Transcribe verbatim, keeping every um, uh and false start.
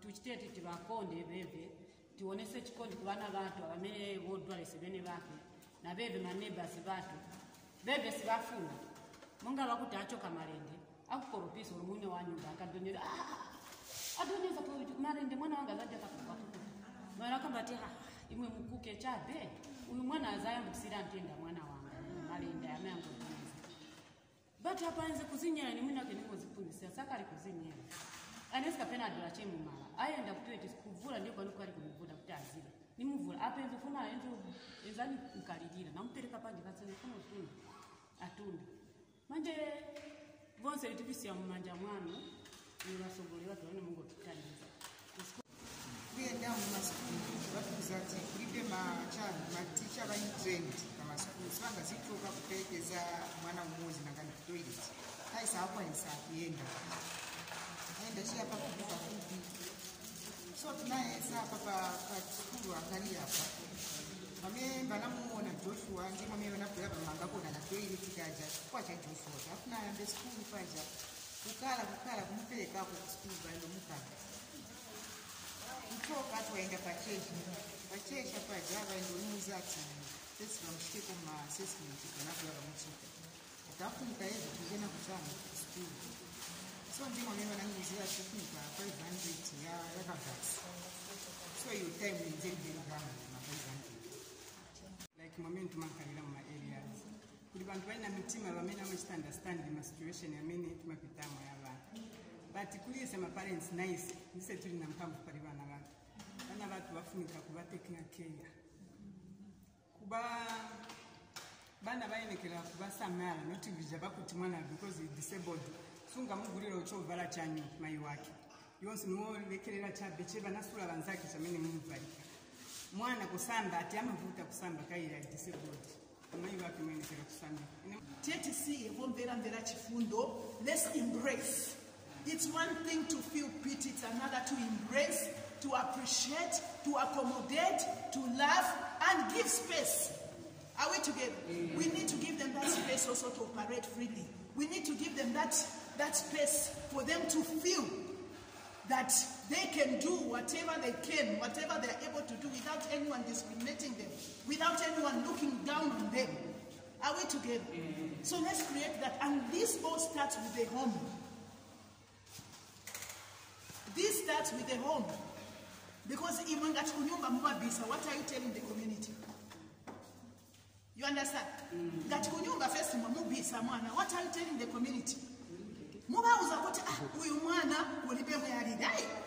tuchitete tibakonde bebe tuonese chikondi kubana bantu abamere bodwale sebene bake na bebe maneighbors batu bebe sibafuna munga bakuti achoka malende akukoropisa olumunye wa nyumba akadonyera ah adonyeza ko malende mwana wanga zaje akakukuta mara kambati ah imwe mukuke chabe uyu mwana azaya mkusira ntenda mwana wanga malende amango batu apanze kuzinyera ni mwina keniko zipundisa sakali kuzinyera aneska pena dola chemu mala ayenda kutwete kuvula ndiko niko ali kumuvula kutazira nimuvula apenze kuna enzo enzani mkalidira namutereka panje katsene kuno tunda atunda manje vonse litipisia mumanja mwanu ni basogole watu wane mungu tutaliza kuyenda mu maskulu batuzati kulibe machana maticha ba trend kama skulu sanga zitoka kupekeza mwana mmozi na ngani toilet haisa hapo ni saa kienda aenda shia hapa kuvuka kupi so tunaye hapa pa skulu angalia hapa mame banamuona Joshua ndimo mimi napoya bamanga kuna na toilet kaja kwa cha Joshua hakuna ande skulu paja kukala kukala kumpeleka kwa skulu bali mukala kutoka watu waenda pacheshi pacheshi hapa java ndio niuza ati sisi tunamshike kama assessment tunapoya mchika utafunika hizo kingine kutana skulu so ndimo mimi naingizia teknika five hundred ya ya kabasi so your time is very very na five hundred like moment mankalira mu areas kuli bantu balina mitima bamena mu understand the situation ya mene tumapitamo y'abantu but kuli sema parents nice nise tuli na mpango pali bana bantu bana batu bafunika kuba taking care kuba bana bayinekera kuba samala not vija bakuti mwana because he disabled sunga mugulira ochovala chanyu mai wake yonse no lekerera chabe cheba nasula banzake chamene mumuvalika mwana kusamba ati amavuta kusamba kaira disabled mai wake mene kera kusamba T C evombera mbera chifundo. Let's embrace. It's one thing to feel pity, it's another to embrace, to appreciate, to accommodate, to love and give space. Are we together? Mm. We need to give them that space also to operate freely. We need to give them that, that space for them to feel that they can do whatever they can, whatever they are able to do without anyone discriminating them, without anyone looking down on them. Are we together? Mm. So let's create that. And this all starts with the home. This starts with the home. Because even at Kunyumba Mubabisa, what are you telling the community? You understand? Mm. That Kunyumba first Mubabisa mwana, what are you telling the community? Muba uza kote ah uyu mwana ulibe muyalidai